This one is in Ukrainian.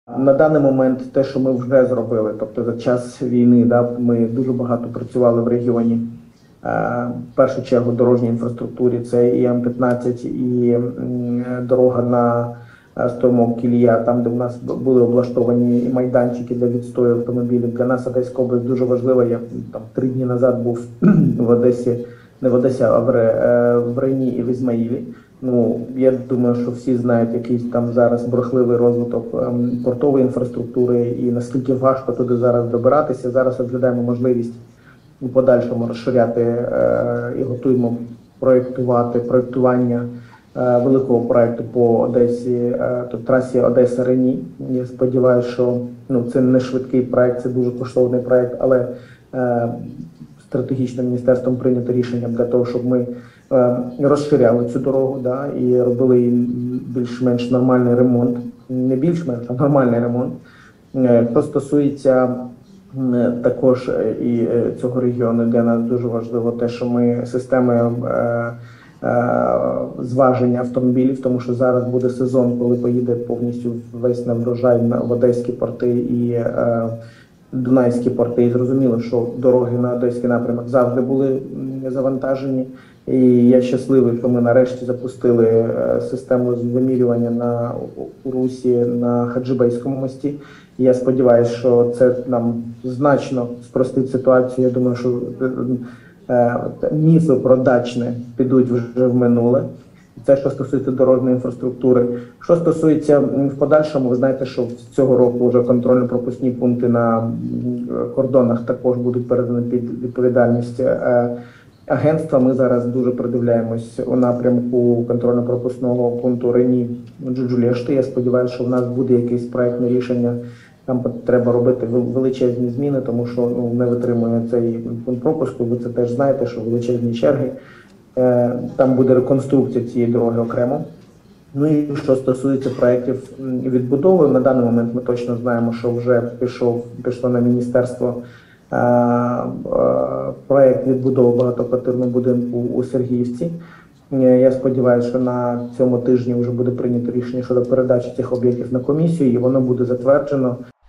На даний момент те, що ми вже зробили, тобто за час війни, ми дуже багато працювали в регіоні. В першу чергу дорожній інфраструктурі, це і М-15, і дорога на Струмок-Кілія, там, де в нас були облаштовані і майданчики для відстою автомобілів. Для нас Одеська область дуже важлива. Я там 3 дні назад був в Одесі, не в Одесі, а в Рейні і в Ізмаїлі. Я думаю, що всі знають, який там зараз бурхливий розвиток портової інфраструктури і наскільки важко туди зараз добиратися. Зараз розглядаємо можливість у подальшому розширяти і готуємо проєктування великого проєкту по Одесі, трасі Одеса-Рені. Я сподіваюся, що це не швидкий проєкт, це дуже коштовний проєкт, але стратегічним міністерством прийнято рішення для того, щоб ми розширяли цю дорогу, і робили більш-менш нормальний ремонт. Не більш-менш, а нормальний ремонт. Що стосується також і цього регіону, для нас дуже важливо те, що ми системи зваження автомобілів, тому що зараз буде сезон, коли поїде повністю весь на врожай в одеські порти і Дунайські порти. І зрозуміло, що дороги на одеський напрямок завжди були завантажені. І я щасливий, що ми нарешті запустили систему вимірювання на Урусі, на Хаджибейському мості. І я сподіваюся, що це нам значно спростить ситуацію. Я думаю, що міфи про дачне підуть вже в минуле. Це, що стосується дорожньої інфраструктури. Що стосується в подальшому, ви знаєте, що цього року вже контрольно-пропускні пункти на кордонах також будуть передані під відповідальність агентства. Ми зараз дуже придивляємось у напрямку контрольно-пропускного пункту Рені-Джуджулєшти. Я сподіваюся, що в нас буде якесь проєктне рішення. Там треба робити величезні зміни, тому що не витримує цей пункт пропуску. Ви це теж знаєте, що величезні черги. Там буде реконструкція цієї дороги окремо. І що стосується проєктів відбудови, на даний момент ми точно знаємо, що вже пішло на міністерство проєкт відбудови багатоквартирного будинку у Сергіївці. Я сподіваюся, що на цьому тижні вже буде прийнято рішення щодо передачі цих об'єктів на комісію, і воно буде затверджено.